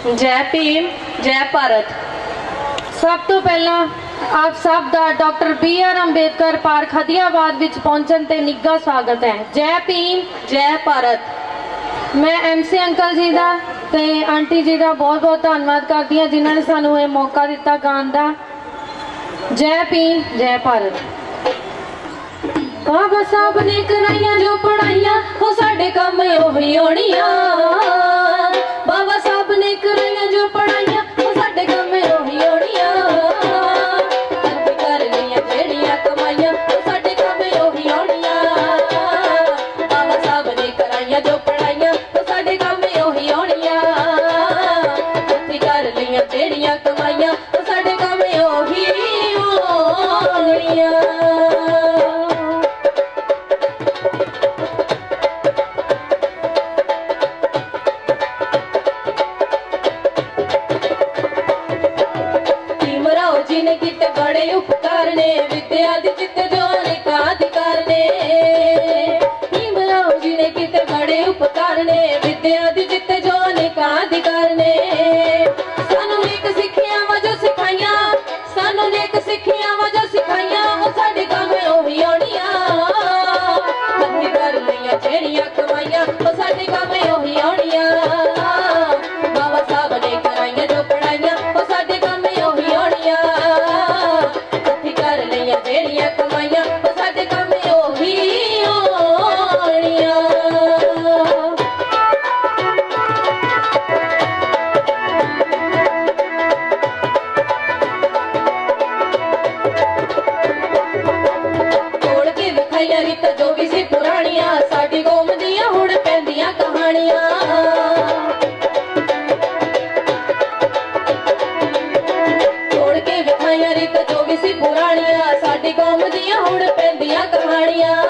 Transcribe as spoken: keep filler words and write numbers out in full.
जय भीम जय भारत। सब तो पहला आप सब का doctor B R Ambedkar park Hadiyabad विच पहुंचन ते निੱਘਾ स्वागत है। जय भीम जय भारत। मैं एम सी अंकल जी का ते आंटी जी का बहुत बहुत धन्यवाद करती हूँ जिन्होंने सानू ये मौका दिता गान का। जय भीम जय भारत। बाबा साहब ने कराइया जो पढ़ाइया वो साडे कम ओही आउणियां। बाबा साहब ने कराइया जो पढ़ाइया वो साडे कम ओही आउणियां। कर लिया जेड़ियां कमाइयां वो साडे कम ओही आउणियां। बाबा साहब ने कराइया जो पढ़ाइया वो साडे कम ओही आउणियां। कर लिया जेड़ियां कमाइयां वो साडे कम ओही आउणियां। जी ने किते बड़े उपकार ने विद्या दी जिते जो अधिकार ने। भीमराव जी ने किते बड़े उपकार ने विद्या दी जिते जो अधिकार ने। सानू नेक सिक्खियां वजो सिखाइयां सानू नेक सिक्खियां वजो सिखाइयां वो साडे कम ओही आउणियां। हत्थी कर लियां जेड़ियां कमाइयां वो साडे कम ओही आउणियां। बाबा साहब ने कराइयां जो पढ़ाइयां वो साडे कम ओही आउणियां। जेड़ियां कमाइयां वो साडे कम ओही आउणियां। तोड़ के विखाइयां रीत जो भी सी पुराणियां साडी कौम दियां हुण पैंदियां कहानियां। तोड़ के विखाइयां रीत जो भी सी पुराणियां साडी कौम दियां हुण पैंदियां कहानियां।